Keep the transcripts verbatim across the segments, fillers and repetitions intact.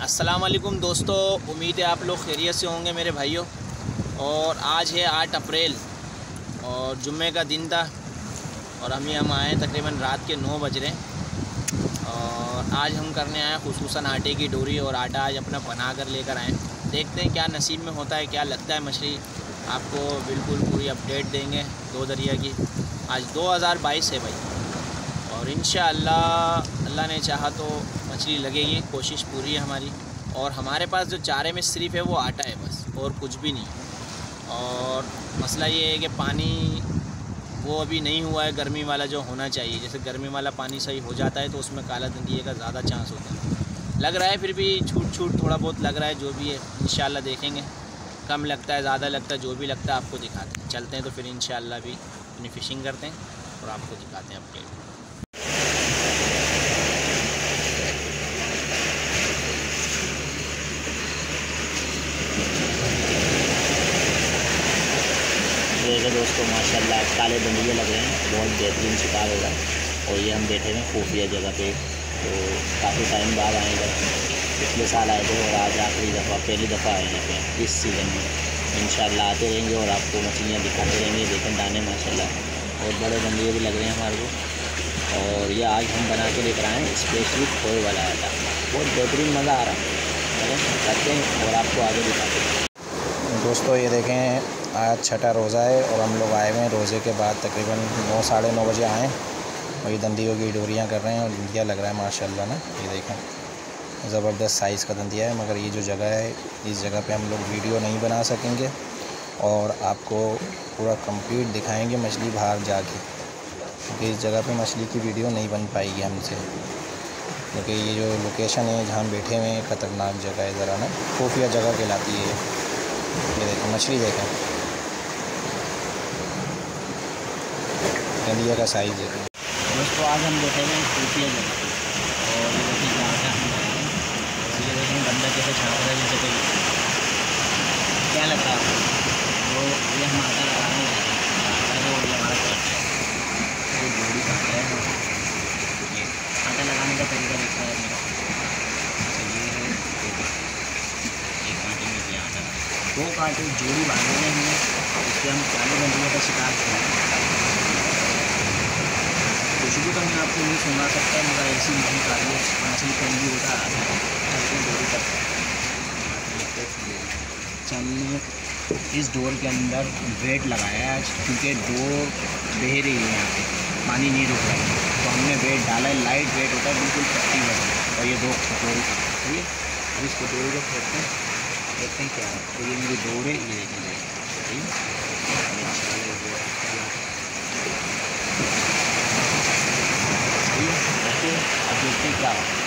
अस्सलाम वालेकुम दोस्तों, उम्मीद है आप लोग खैरियत से होंगे मेरे भाइयों। और आज है आठ अप्रैल और जुम्मे का दिन था और हम हम आए तकरीबन रात के नौ बज रहे हैं। और आज हम करने आए खुसूसन आटे की डोरी और आटा आज अपना बना कर लेकर आए। देखते हैं क्या नसीब में होता है, क्या लगता है मछली। आपको बिल्कुल पूरी अपडेट देंगे दो दरिया की। आज दो हज़ार बाईस है भाई और इंशाअल्लाह अल्लाह ने चाहा तो मछली लगेगी, कोशिश पूरी है हमारी। और हमारे पास जो चारे में सिर्फ है वो आटा है बस, और कुछ भी नहीं। और मसला ये है कि पानी वो अभी नहीं हुआ है गर्मी वाला जो होना चाहिए। जैसे गर्मी वाला पानी सही हो जाता है तो उसमें काला दंदिये का ज़्यादा चांस होता है। लग रहा है फिर भी छूट छूट थोड़ा बहुत लग रहा है, जो भी है इंशाअल्लाह देखेंगे। कम लगता है ज़्यादा लगता है, जो भी लगता है आपको दिखाते हैं। चलते हैं तो फिर इंशाअल्लाह भी अपनी फ़िशिंग करते हैं और आपको दिखाते हैं अपडेट। देखिए दोस्तों, माशाल्लाह काले दंदिये लग रहे हैं, बहुत बेहतरीन शिकार होगा। और ये हम बैठे हैं खुफिया जगह पे, तो काफ़ी टाइम बाद आए इधर। पिछले साल आए थे और आज आखिरी दफ़ा पहली दफ़ा आए हैं पे इस सीज़न में। इंशाल्लाह आते रहेंगे और आपको मछलियाँ दिखाते रहेंगे। देखें दाने माशाल्लाह बहुत बड़े दंदिये भी लग रहे हैं हमारे को। और ये आज हम बना के लेकर आए हैं स्पेशली खोए वाला आटा, बहुत बेहतरीन मज़ा आ रहा है। चलें करते हैं और आपको आगे दिखाते हैं। दोस्तों ये देखें, आज छठा रोज़ा है और हम लोग आए हुए हैं रोज़े के बाद। तकरीबन नौ साढ़े नौ बजे आए और ये दंदियों की डोरियाँ कर रहे हैं और दंदिया लग रहा है माशाल्लाह ना। ये देखें ज़बरदस्त साइज़ का दंदिया है। मगर ये जो जगह है, इस जगह पे हम लोग वीडियो नहीं बना सकेंगे और आपको पूरा कंप्लीट दिखाएंगे मछली बाहर जाके, क्योंकि इस जगह पे मछली की वीडियो नहीं बन पाएगी हमसे। क्योंकि ये जो लोकेशन है जहाँ हम बैठे हुए हैं ख़तरनाक जगह है ज़रा ना, खुफिया जगह कहलाती है। ये देखें मछली, देखें दंदिया का साइज़ देखें दोस्तों। आज हम बैठे हुए खुफिया जगह और ये देखिए जहाँ से हम आए हैं, और ये देखें बंदा कैसे छाप रहा है जैसे कोई। क्या लग रहा है आपको? तो ये हम आटा लगा रहे हैं, आटा है और ये हमारा काट है, ये जोड़ी काट है। ये आटा लगाने का तरीका देखा है मेरा। ये एक कांटे में दिया आटा, दो कांटे जोड़ी बांधे हैं हमने, इससे हम काले दंदिये का शिकार करें। खुशबू तो मैं आपको नहीं सुना सकता, मगर ऐसी मछली काटी है, मछली कहीं भी होता है। डोरी तक चलने इस डोर के अंदर वेट लगाया है आज, क्योंकि डोर बह रही है, यहाँ पे पानी नहीं रुक रहा है, तो हमने वेट डाला है। लाइट वेट होता है, बिल्कुल पट्टी बस। और ये दो डोरी सही है। अब इस कटोरी को फेंकते हैं, देखते हैं क्या है। तो ये मेरी डोर है, ये देखिए सही है। अब देखते हैं क्या होगा।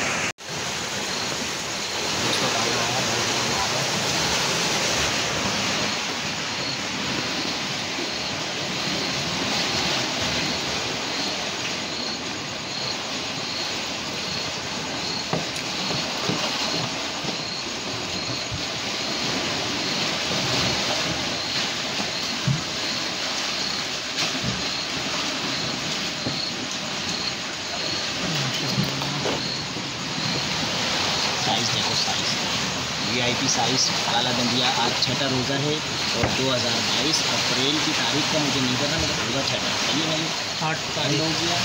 साइज़ देखो, साइज़ वीआईपी साइज़ काला दंदिया। आज छठा रोज़ा है और दो हज़ार बाईस अप्रैल की तारीख का मुझे नहीं पता, मतलब रोज़ा छठा सही है मैंने आठ तारीख हो गया।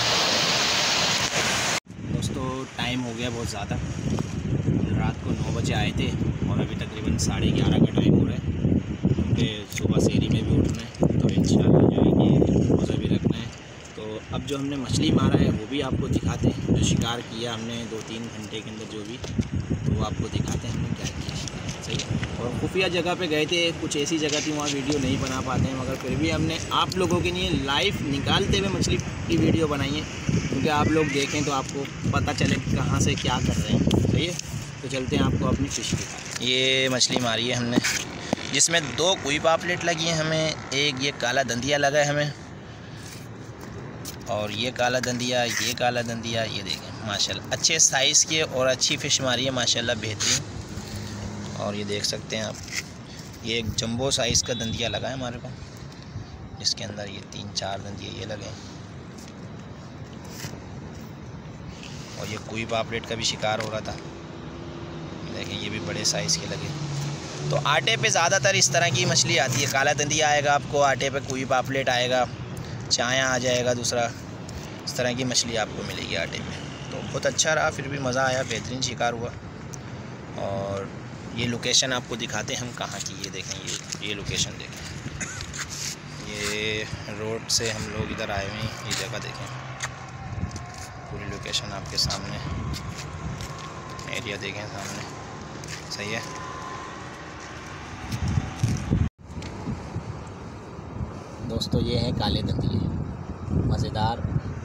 दोस्तों टाइम हो गया बहुत ज़्यादा, रात को नौ बजे आए थे और अभी तकरीबन साढ़े ग्यारह का टाइम हो रहा है, क्योंकि सुबह सेरी में भी उठना है तो इंशाल्लाह जो है ये रोज़ा भी रखना है। तो अब जो हमने मछली मारा है वो भी आपको दिखाते हैं, जो शिकार किया हमने दो तीन घंटे के अंदर जो भी, तो वो आपको दिखाते हैं हमने क्या किया सही। और खुफिया जगह पे गए थे, कुछ ऐसी जगह थी वहाँ वीडियो नहीं बना पाते हैं, मगर फिर भी हमने आप लोगों के लिए लाइव निकालते हुए मछली की वीडियो बनाई है, क्योंकि आप लोग देखें तो आपको पता चले कहाँ से क्या कर रहे हैं सही है। तो चलते हैं आपको अपनी फ़िश दिखाते हैं। ये मछली मारी है हमने, जिसमें दो कोई पापलेट लगी है हमें, एक ये काला दंदिया लगा है हमें, और ये काला दंदिया, ये काला दंदिया। ये देखें माशाल्लाह अच्छे साइज़ के और अच्छी फ़िश मारी है माशाल्लाह, बेहतरीन। और ये देख सकते हैं आप, ये एक जंबो साइज़ का दंदिया लगा है हमारे को, जिसके अंदर ये तीन चार दंदिये ये लगे। और ये कोई पापलेट का भी शिकार हो रहा था। देखें ये भी बड़े साइज़ के लगे। तो आटे पे ज़्यादातर इस तरह की मछली आती है। काला दंदिया आएगा आपको आटे पे, कोई पापलेट आएगा, चाया आ जाएगा दूसरा, इस तरह की मछली आपको मिलेगी आटे पे। तो बहुत अच्छा रहा, फिर भी मज़ा आया, बेहतरीन शिकार हुआ। और ये लोकेशन आपको दिखाते हैं हम कहाँ की। ये देखें, ये ये लोकेशन देखें, ये रोड से हम लोग इधर आए हुए हैं। ये जगह देखें, पूरी लोकेशन आपके सामने, एरिया देखें सामने, सही है। दोस्तों ये हैं काले दंदिये, मज़ेदार,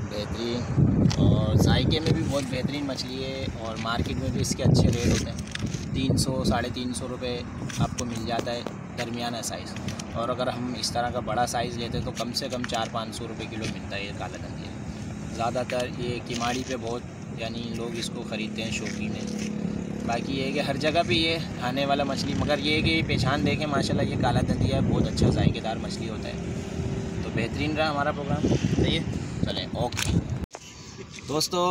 बेहतरीन और जायके में भी बहुत बेहतरीन मछली है। और मार्केट में भी इसके अच्छे रेट होते हैं, तीन सौ साढ़े तीन सौ रुपये आपको मिल जाता है दरमियाना साइज़। और अगर हम इस तरह का बड़ा साइज़ लेते हैं तो कम से कम चार पाँच सौ रुपये किलो मिलता है ये काला दंदिया। ज़्यादातर ये किमाड़ी पे बहुत यानी लोग इसको ख़रीदते हैं, शौकीन है। बाकी ये कि हर जगह पे ये खाने वाला मछली, मगर ये कि पहचान देखें माशाल्लाह ये काला दंदिया है, बहुत अच्छा जायकेदार मछली होता है। तो बेहतरीन रहा हमारा प्रोग्राम, सही है। चलें, ओके दोस्तों,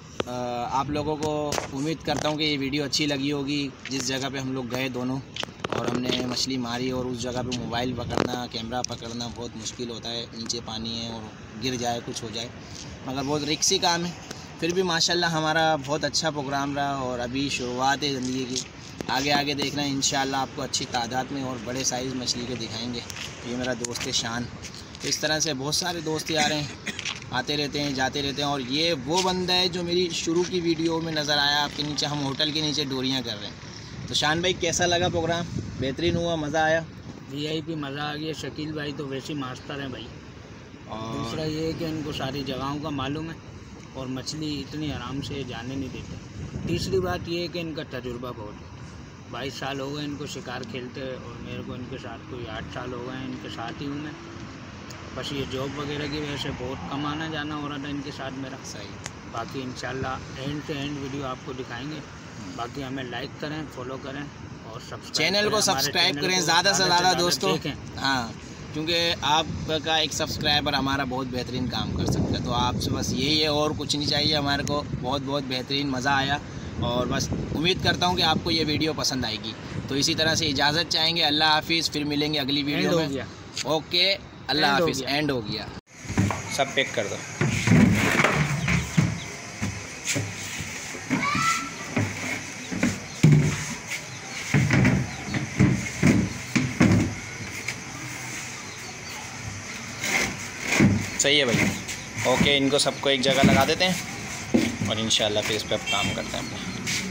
आप लोगों को उम्मीद करता हूँ कि ये वीडियो अच्छी लगी होगी। जिस जगह पे हम लोग गए दोनों और हमने मछली मारी, और उस जगह पे मोबाइल पकड़ना, कैमरा पकड़ना बहुत मुश्किल होता है, नीचे पानी है और गिर जाए, कुछ हो जाए, मगर बहुत रिस्की काम है। फिर भी माशाल्लाह हमारा बहुत अच्छा प्रोग्राम रहा। और अभी शुरुआत है ज़िंदगी की, आगे आगे देखना है इंशाल्लाह आपको अच्छी तादाद में और बड़े साइज़ मछली के दिखाएंगे। ये मेरा दोस्त है शान। तो इस तरह से बहुत सारे दोस्त आ रहे हैं, आते रहते हैं, जाते रहते हैं। और ये वो बंदा है जो मेरी शुरू की वीडियो में नज़र आया आपके नीचे, हम होटल के नीचे डोरियाँ कर रहे हैं। तो शान भाई कैसा लगा प्रोग्राम? बेहतरीन हुआ, मज़ा आया? वी आई पी मज़ा आ गया। शकील भाई तो वैसे ही मास्टर हैं भाई। और दूसरा ये है कि इनको सारी जगहों का मालूम है और मछली इतनी आराम से जाने नहीं देते। तीसरी बात ये है कि इनका तजुर्बा बहुत है। बाईस साल हो गए इनको शिकार खेलते, और मेरे को इनके साथ कोई आठ साल हो गए इनके साथ ही हूँ मैं। बस ये जॉब वगैरह की वजह से बहुत कम आना जाना हो रहा था इनके साथ मेरा। सही। बाकी इंशाल्लाह एंड से एंड वीडियो आपको दिखाएंगे। बाकी हमें लाइक करें, फॉलो करें और सब्सक्राइब चैनल को सब्सक्राइब करें ज़्यादा से ज़्यादा दोस्तों। हाँ, क्योंकि आपका एक सब्सक्राइबर हमारा बहुत बेहतरीन काम कर सकता है। तो आपसे बस यही है, और कुछ नहीं चाहिए हमारे को। बहुत बहुत बेहतरीन मज़ा आया, और बस उम्मीद करता हूँ कि आपको ये वीडियो पसंद आएगी। तो इसी तरह से इजाज़त चाहेंगे। अल्लाह हाफिज़, फिर मिलेंगे अगली वीडियो में। ओके, अल्लाह हाफिज़। एंड हो गया, सब पैक कर दो। सही है भाई, ओके। इनको सबको एक जगह लगा देते हैं और इंशाल्लाह फिर इस पर काम करते हैं।